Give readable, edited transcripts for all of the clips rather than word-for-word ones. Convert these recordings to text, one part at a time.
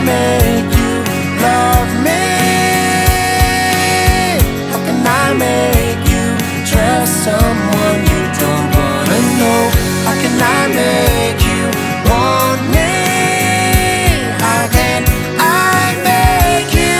make you love me? How can I make you trust someone you don't wanna know? How can I make you want me? How can I make you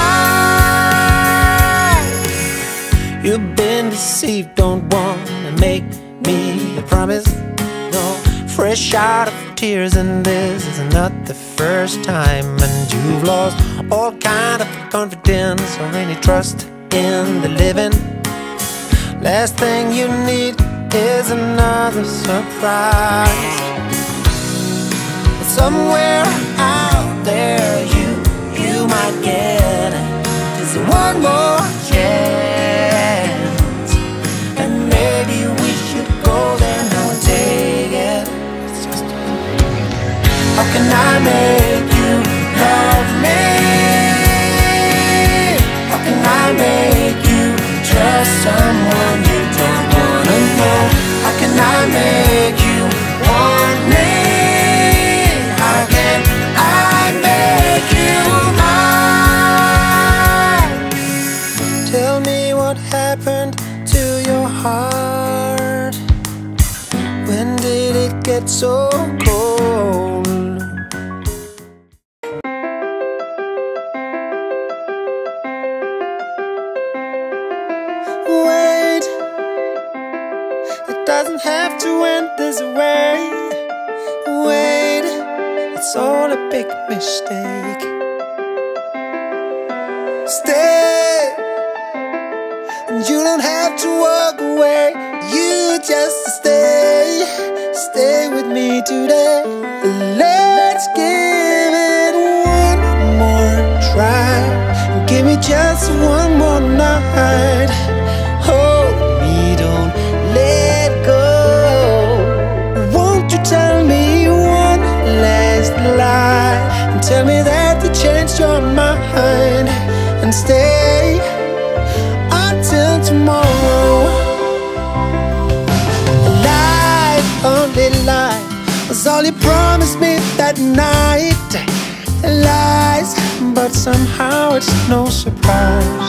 mine? You've been deceived, don't wanna make me a promise. No, fresh out of tears, and this is not the first time. And you've lost all kind of confidence or any trust in the living. Last thing you need is another surprise. But somewhere out there you might get just one more chance. And maybe we should go there now and take it. How can I make you love me? How can I make you trust someone you don't wanna know? How can I make you want me? How can I make you mine? Tell me what happened to your heart. When did it get so cold? Wait, it doesn't have to end this way. Wait, it's all a big mistake. Stay, and you don't have to walk away. You just stay with me today. Let's give it one more try. Give me just one more night. Hold me, don't let go. Won't you tell me one last lie and tell me that you changed your mind and stay until tomorrow. Lie, only lie was all you promised me that night. Lies, but somehow it's no surprise.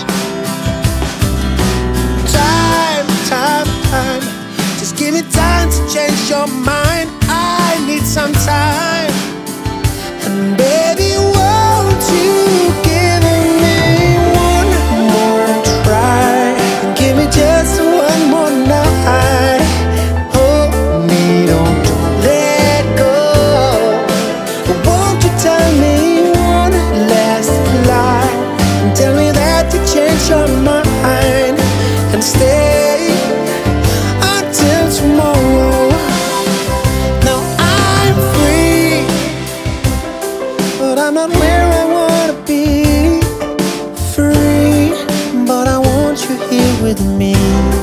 Time, just give me time to change your mind. I need some time. And baby, won't you give me one more try? Give me just one more night. Hold me, don't let go. Won't you tell me one last lie and tell me that you changed your mind and stay until tomorrow. Now I'm free, but I'm not where I wanna be. Free, but I want you here with me.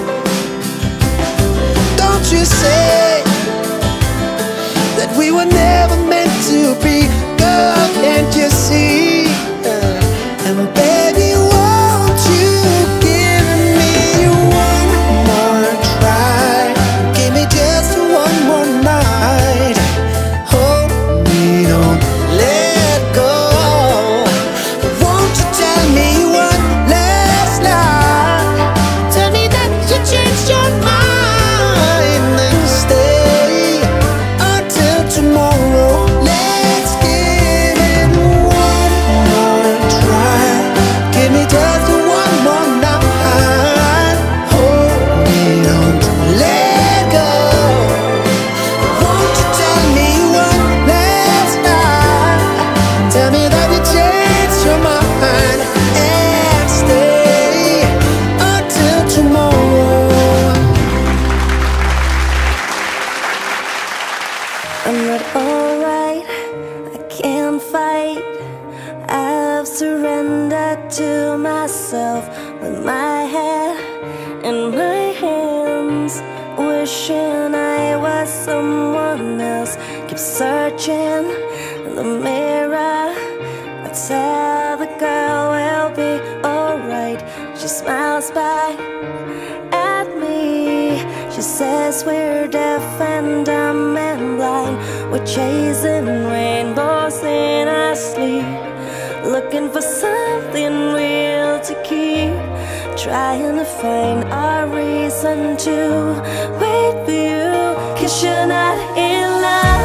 Don't you say that we were never meant to be. Girl, can't you see? And baby, won't you give me one more try? Give me just one more night. Hold me, don't let go. Won't you tell me one last lie? Tell me that you changed your mind and stay until tomorrow. Let's give it one more try. Give me just one more night. Hold me, don't let go. Won't you tell me one last lie? Tell me that you changed your mind and stay until tomorrow. I'm not alright, I can't fight. I've surrendered to myself with my head in my hands, wishing I was someone else. Keep searching in the mirror. I tell the girl we'll be alright. She smiles back at me. She says we're deaf and dumb and blind. We're chasing rainbows in our asleep, looking for something real to keep, trying to find a reason to wait for you, 'cause you're not in love.